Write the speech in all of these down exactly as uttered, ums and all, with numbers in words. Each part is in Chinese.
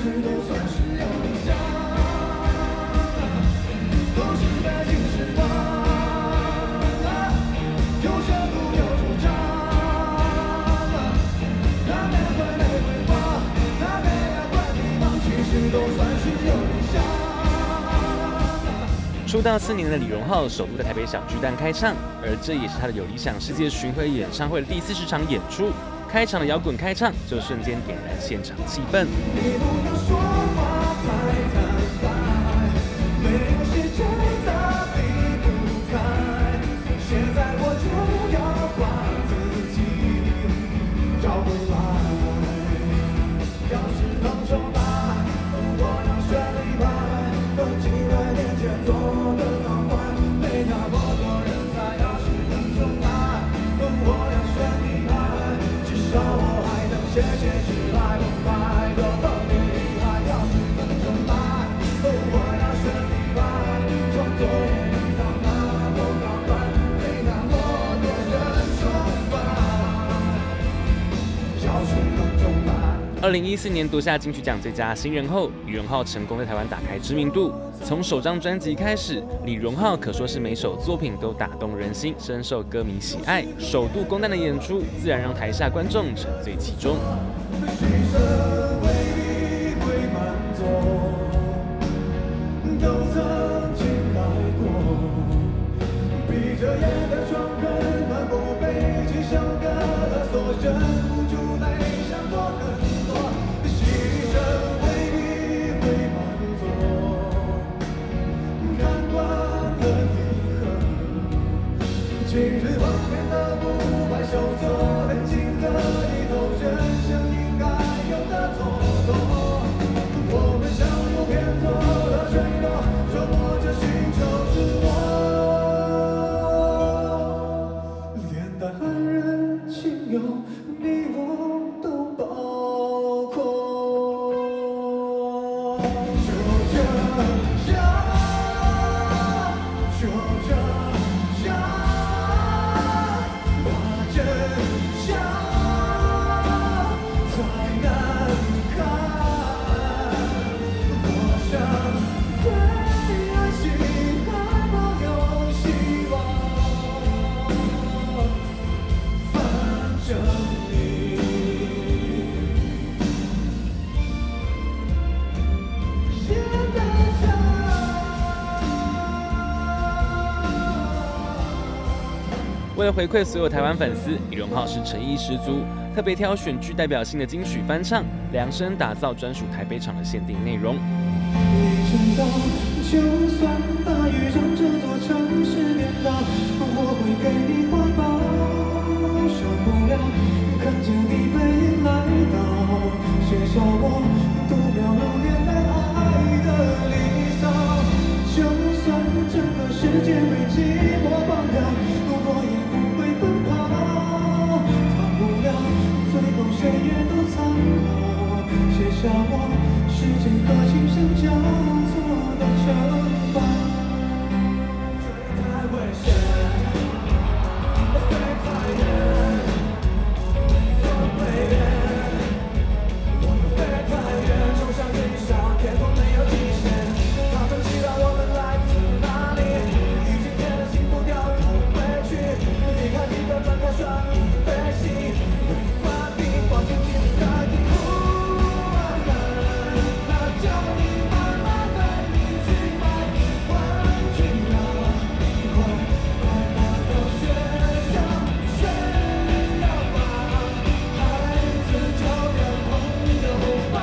实都算是有理想，都是在近时光，有深度有惆怅，那没会没回光，那没爱怪迷茫，其实都算是有理想。 出道四年的李荣浩首度在台北小巨蛋开唱，而这也是他的有理想世界巡回演唱会的第四十场演出。开场的摇滚开唱就瞬间点燃现场气氛。 你不能说话太坦白，没有谁真的离不开。现在我就要把自己找回来。要是能重来，如果能选一排，能几百年前做的浪漫，没那么多人才。要是能重来，我要选一排。至少我还能写写诗来澎湃，多么厉害！要是能重来，我要选一排，创作也能放那么高端，没那么多人崇拜。要是能重来。 二零一四年夺下金曲奖最佳新人后，李荣浩成功在台湾打开知名度。从首张专辑开始，李荣浩可说是每首作品都打动人心，深受歌迷喜爱。首度公蛋的演出，自然让台下观众沉醉其中。 牺牲未必会满足，都曾经来过。闭着眼的窗根漫过背脊像个勒索，忍不住泪想多很多。牺牲未必会满足，看惯了遗憾。今日旁边的不败手作，很轻的一头人生应该有的蹉跎。我们相互偏左的坠落，琢磨着寻求自我。连带爱人亲友，你我都包括。就这样，就这样，把真相才难看。我想对爱情还抱有希望，反正你也在想。 为了回馈所有台湾粉丝，李荣浩是诚意十足，特别挑选具代表性的金曲翻唱，量身打造专属台北场的限定内容。 你知道，就算大雨让这座城市颠倒，我会给你怀抱。受不了看见你背影来到学校，我度秒如年代爱的离骚。就算整个世界被寂寞绑掉，我也不会奔跑。逃不了，最后谁也都苍老，写下我时间和琴声交错的城堡。最太危险，飞太远，飞太远，我们飞太远，就像云上天空没有极限。他们知道我们来自哪里，已经变了心不掉头回去，离开地表转开双翼飞行，画笔画出金色的图案，那叫你慢慢带你去买，快去啊，快快拿到学校炫耀吧，孩子交点朋友吧。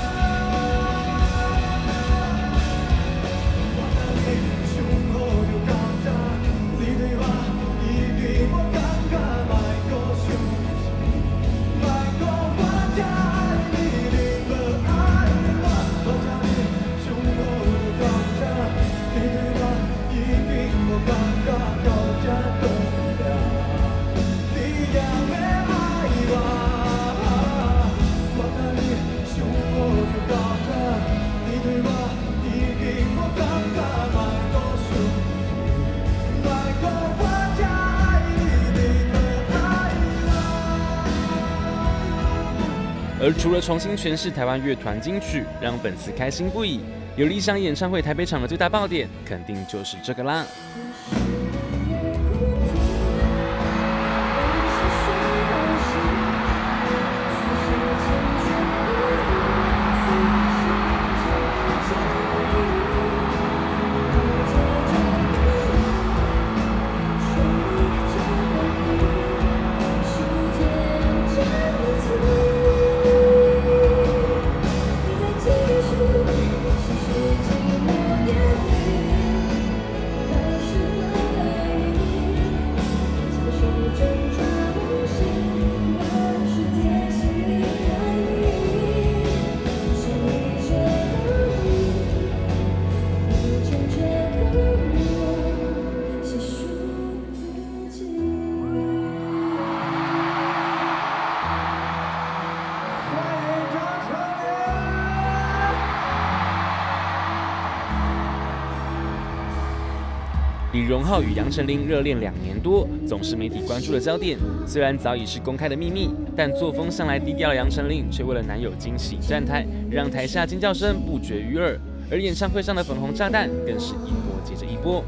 胸口就高着，你对吧？一定我尴尬，买个胸，买个花架，你定的爱吧。我家里胸口就高着，你对吧？一定我尴尬，高着不了，你也没爱吧？我家里胸口就高着，你对吧？一定我尴尬，买个胸，买个花架，你定的爱吧。 而而除了重新诠释台湾乐团金曲，让粉丝开心不已，有理想演唱会台北场的最大爆点，肯定就是这个啦。李荣浩与杨丞琳热恋两年多，总是媒体关注的焦点。虽然早已是公开的秘密，但作风向来低调的杨丞琳却为了男友惊喜站台，让台下尖叫声不绝于耳。而演唱会上的粉红炸弹更是一波接着一波。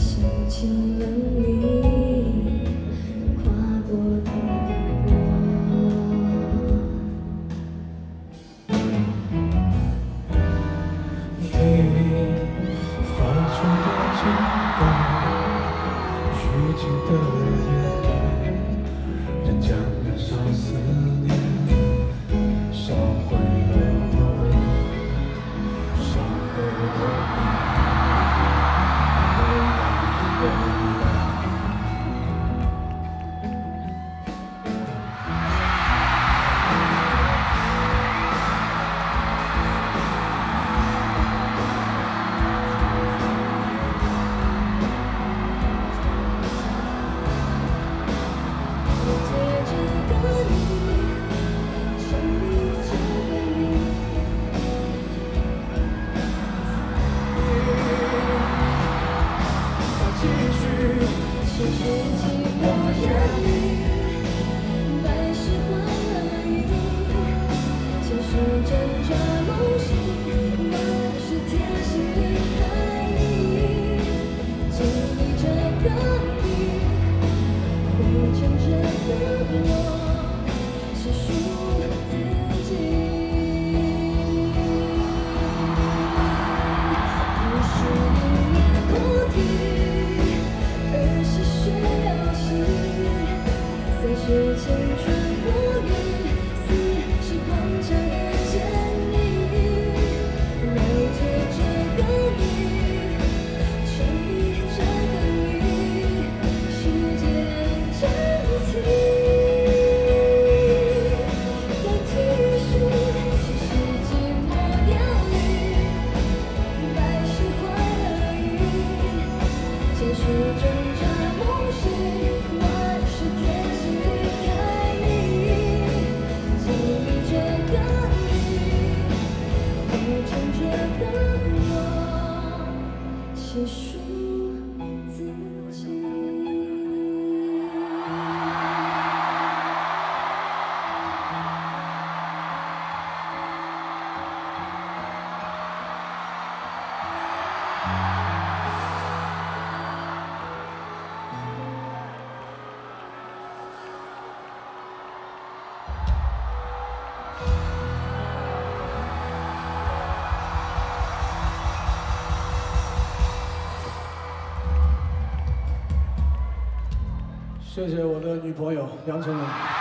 谢谢我的女朋友杨丞琳。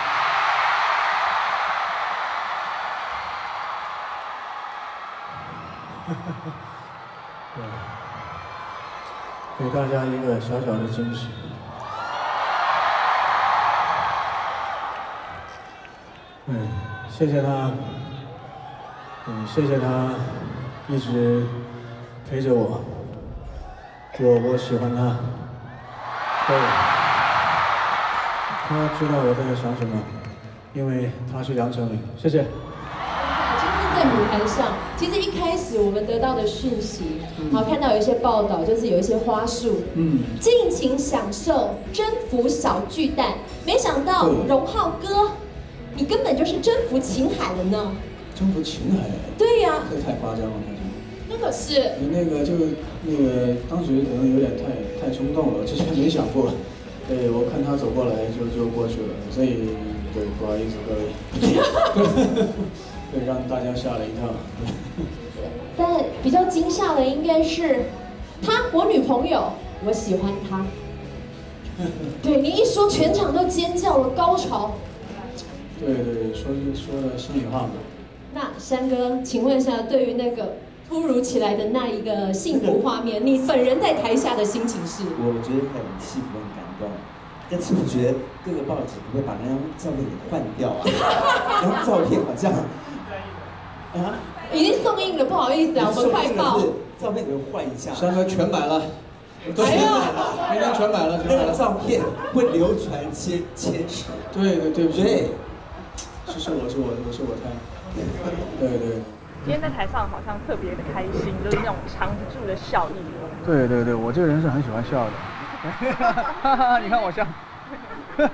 对，给大家一个小小的惊喜。嗯，谢谢他，嗯，谢谢他一直陪着我，我我喜欢他，对。他知道我在想什么，因为他是杨丞琳。谢谢。 今天在舞台上，其实一开始我们得到的讯息，好、嗯、看到有一些报道，就是有一些花束，嗯，尽情享受征服小巨蛋。没想到荣浩哥你根本就是征服情海了呢。 征服情海？ 对呀、啊。 这太夸张了，太。 那个是。 那个就那个当时可能有点太太冲动了，之前没想过。对，我看他走过来就就过去了，所以对，不好意思各位，对，让大家吓了一跳。 但比较惊吓的应该是他，我女朋友，我喜欢他。对你一说，全场都尖叫了，高潮。 对对，说说的心里话嘛。 那山哥，请问一下，对于那个突如其来的那一个幸福画面，你本人在台下的心情是？ 我觉得很幸福，很感动。但是我觉得各个报纸不会把那张照片给换掉啊，那张照片好像啊， 已经送印了，不好意思啊，我们快报。 照片给我换一下。 山哥全买了。 都全买了， 明天全买了， 那个照片会流传千千世。 对对对不起， 对， 是是我是我我是我猜，对对。 今天在台上好像特别的开心，就是那种藏不住的笑意。 对对对，我这个人是很喜欢笑的。你看我笑。对，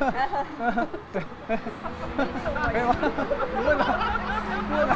可以吗？你问他，你问他。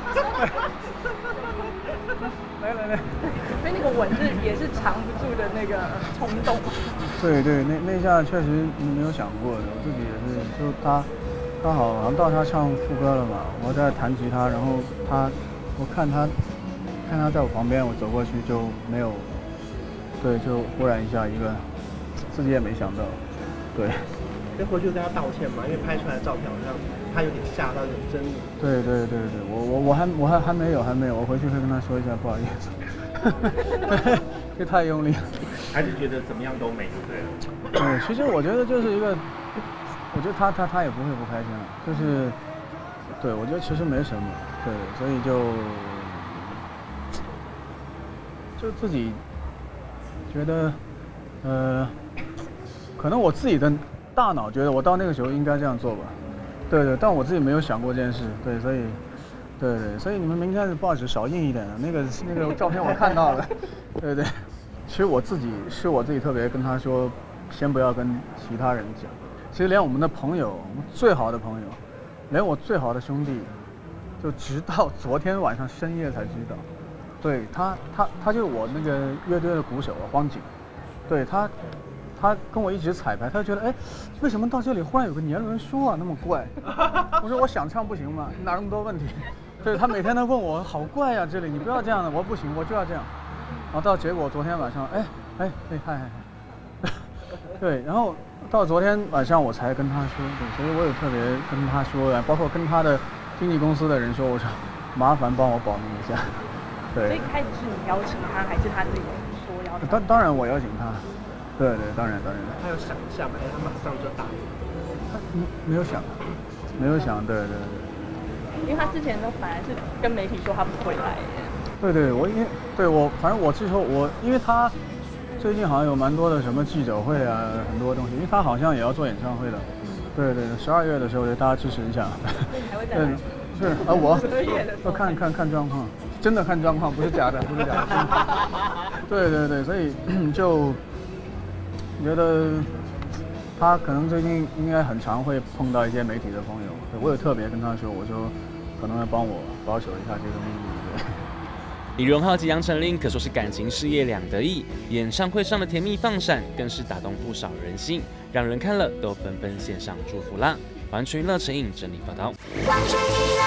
来来来。 所以那个吻是也是藏不住的那个冲动。 对对，那那下确实没有想过的，我自己也是，就他刚好好像到他唱副歌了嘛，我在弹吉他，然后他，我看他，看他在我旁边，我走过去就没有，对，就忽然一下一个，自己也没想到，对。 那回去跟他道歉嘛，因为拍出来的照片好像他有点吓到，有点狰狞。对对对对，我我我还我还还没有还没有，我回去会跟他说一下，不好意思。这太用力了。 还是觉得怎么样都美，对了。 对，其实我觉得就是一个，我觉得他他他也不会不开心了，就是，对我觉得其实没什么，对，所以就就自己觉得，呃，可能我自己的大脑觉得我到那个时候应该这样做吧，对对，但我自己没有想过这件事，对，所以。对对，所以你们明天的报纸少印一点，那个那个照片我看到了，对对。其实我自己是我自己特别跟他说，先不要跟其他人讲。其实连我们的朋友，最好的朋友，连我最好的兄弟，就直到昨天晚上深夜才知道。对他，他他就是我那个乐队的鼓手荒井，对他。他跟我一直彩排，他就觉得，哎，为什么到这里忽然有个年轮说啊，那么怪？我说我想唱不行吗？哪那么多问题？对他每天都问我，好怪呀、啊，这里你不要这样的，我说不行，我就要这样。然后到结果昨天晚上，哎哎哎嗨嗨嗨，对，然后到昨天晚上我才跟他说，对，所以我有特别跟他说，包括跟他的经纪公司的人说，我说麻烦帮我保密一下。对。 所以开始是你邀请他，还是他自己说邀请？ 当当然我邀请他。对对，当然当然。 他有想一下嘛？哎，他马上就答应。 他没有想，没有想，对对对。 因为他之前都本来是跟媒体说他不会来耶。 对对，我因为对我反正我之后我因为他最近好像有蛮多的什么记者会啊，很多东西，因为他好像也要做演唱会了。对对，十二月的时候，大家支持一下。 对，还会再来。 是啊，我要看看看状况，真的看状况，不是假的，不是假的。对对对，所以就。觉得他可能最近应该很常会碰到一些媒体的朋友，我有特别跟他说，我说可能要帮我保守一下这个秘密。 李荣浩及杨丞琳可说是感情事业两得意，演唱会上的甜蜜放闪更是打动不少人心，让人看了都纷纷献上祝福啦。完全娱乐陈颖整理报道。